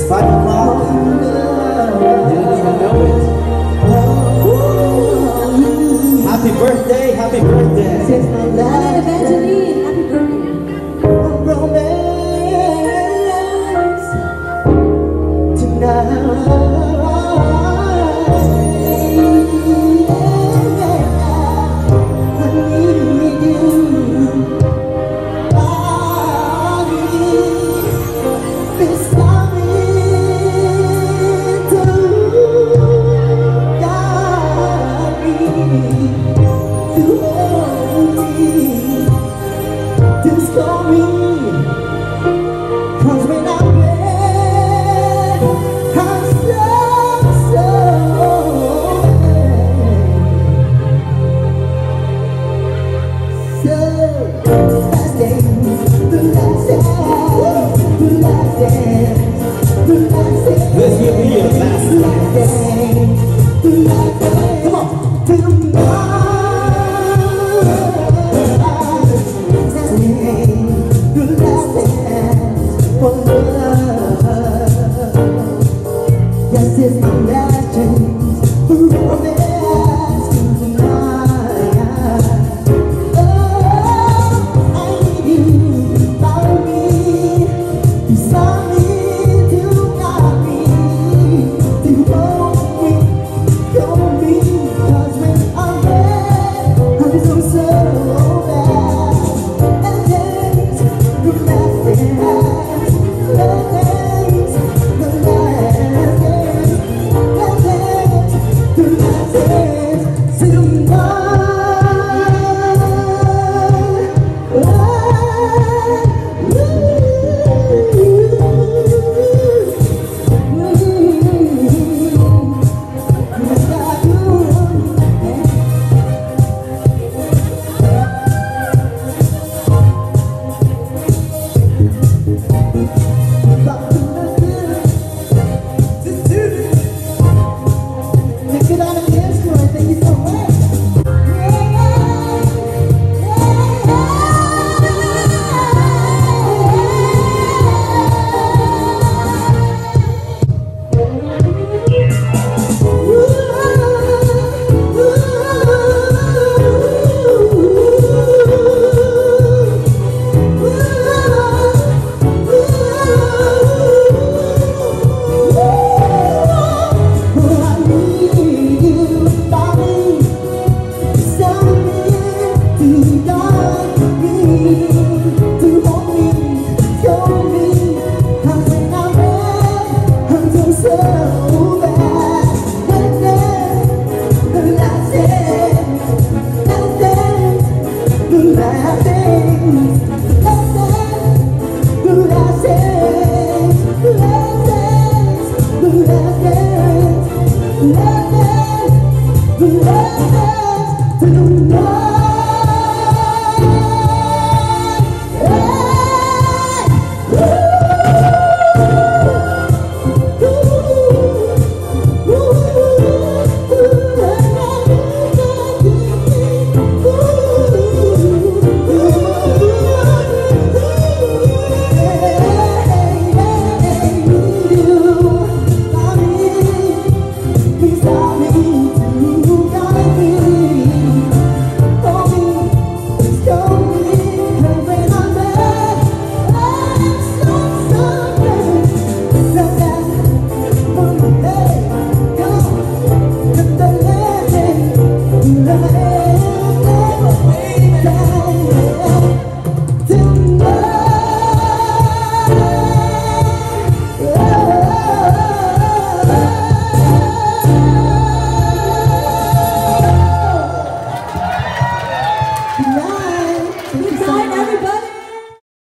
5 o'clock. Didn't even know it. Happy birthday, happy birthday. Evangeline, happy birthday. Romance tonight. Let's give me a last dance. Come on. Yes, it's my last chance for romance tonight. Oh, I need you by me, beside me, to guide me, to hold me, 'cause when I'm there, I'm so bad. And days, the last dance, the days, the last dance, the days, the last dance, thank you so much. Love